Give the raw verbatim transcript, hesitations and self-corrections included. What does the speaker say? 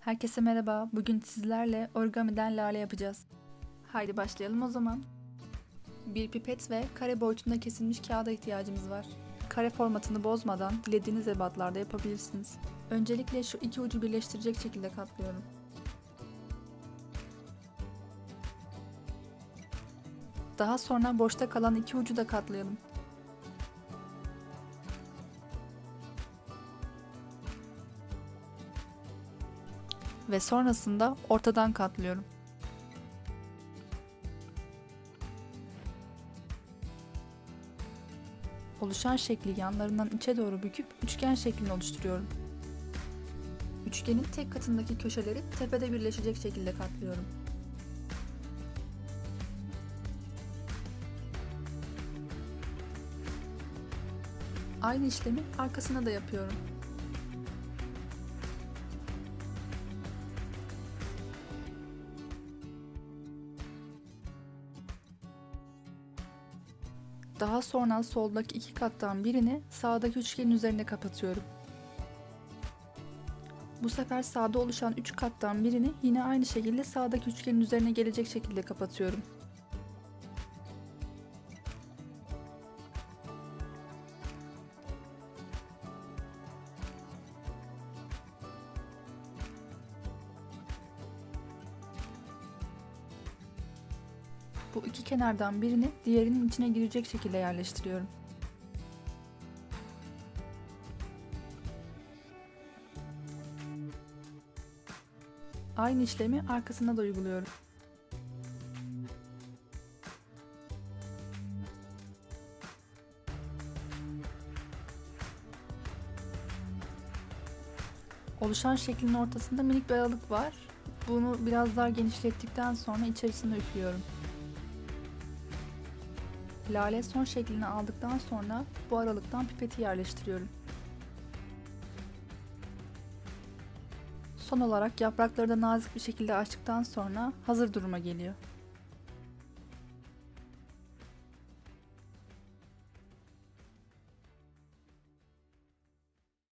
Herkese merhaba. Bugün sizlerle origamiden lale yapacağız. Haydi başlayalım o zaman. Bir pipet ve kare boyutunda kesilmiş kağıda ihtiyacımız var. Kare formatını bozmadan dilediğiniz ebatlarda yapabilirsiniz. Öncelikle şu iki ucu birleştirecek şekilde katlıyorum. Daha sonra boşta kalan iki ucu da katlayalım. Ve sonrasında ortadan katlıyorum. Oluşan şekli yanlarından içe doğru büküp üçgen şeklini oluşturuyorum. Üçgenin tek katındaki köşeleri tepede birleşecek şekilde katlıyorum. Aynı işlemi arkasına da yapıyorum. Daha sonra soldaki iki kattan birini sağdaki üçgenin üzerine kapatıyorum. Bu sefer sağda oluşan üç kattan birini yine aynı şekilde sağdaki üçgenin üzerine gelecek şekilde kapatıyorum. Bu iki kenardan birini diğerinin içine girecek şekilde yerleştiriyorum. Aynı işlemi arkasına da uyguluyorum. Oluşan şeklin ortasında minik bir aralık var. Bunu biraz daha genişlettikten sonra içerisine üflüyorum. Lale son şeklini aldıktan sonra bu aralıktan pipeti yerleştiriyorum. Son olarak yaprakları da nazik bir şekilde açtıktan sonra hazır duruma geliyor.